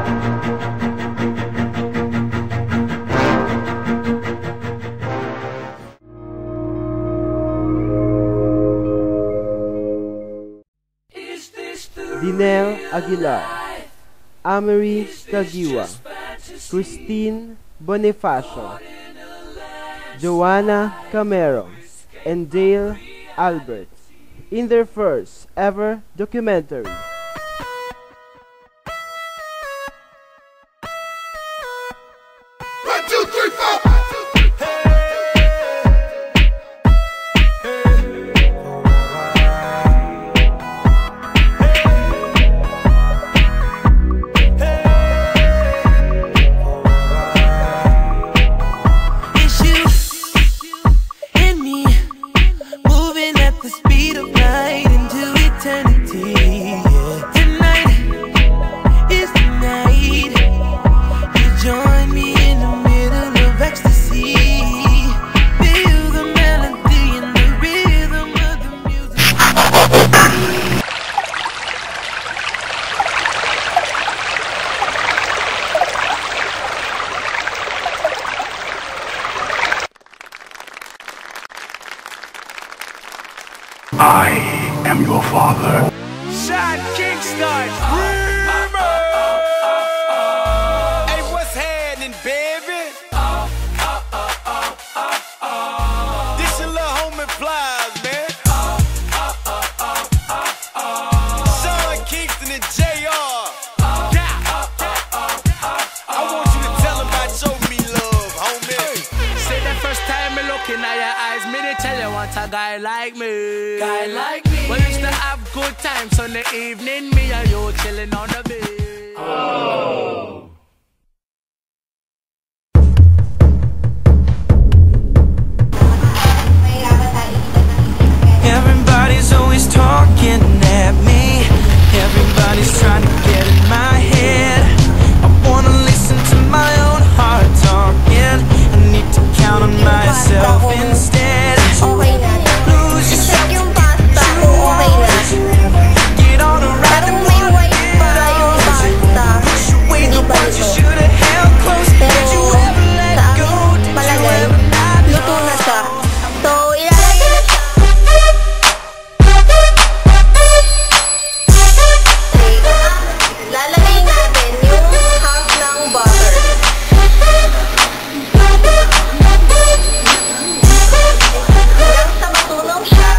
Dinel Aguilar, Amery Tagiwa, Christine Bonifacio, Joanna Camero, and Dale Albert in their first ever documentary. I am your father. Sean Kingston. Hey, what's happening, baby? This your little homie Flies, man. Sean Kingston and JR. I want you to tell him about show me love, homie. Say the first time me looking at your eyes, me they tell you want a guy like me. Guy like me. Well, used to have good times on the evening, me and you chilling on the bed. Oh. Everybody's always talking at me. Everybody's trying to get in my head. I wanna listen to my own heart talking. I need to count on myself instead. Lose yourself. Get on a ride and wanna get on. Push away the ones you should have held close. Did you ever let go? Did you ever not know? Lalagay natin yung half ng butter. Hanggang sa matunaw siya.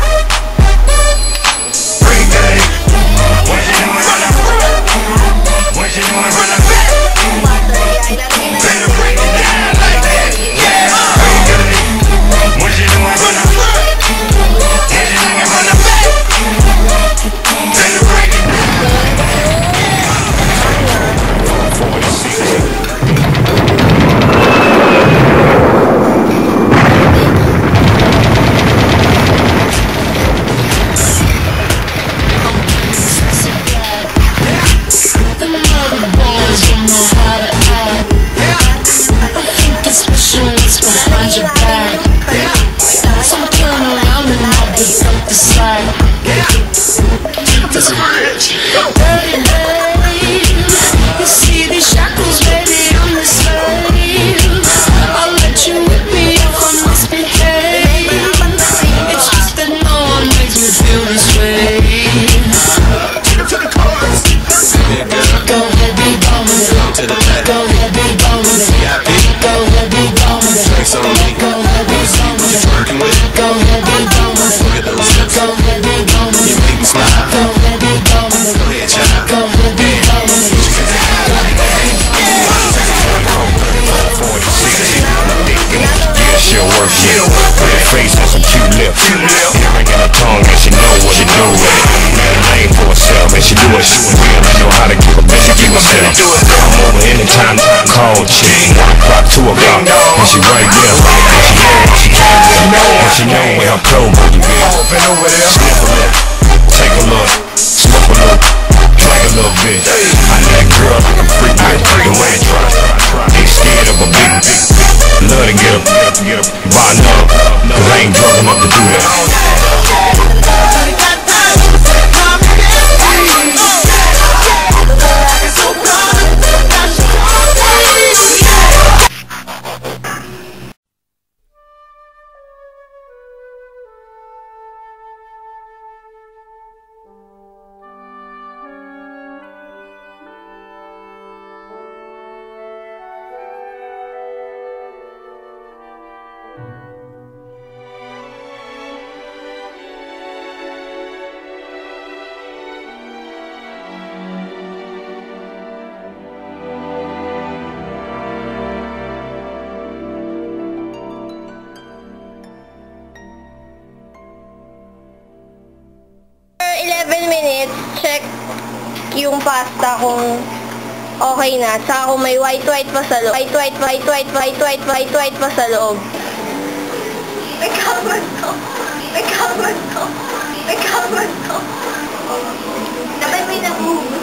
yung pasta kung okay na. Saka kung may white pa sa loob. White pa sa loob. May kaman to. Dapat may nag-move.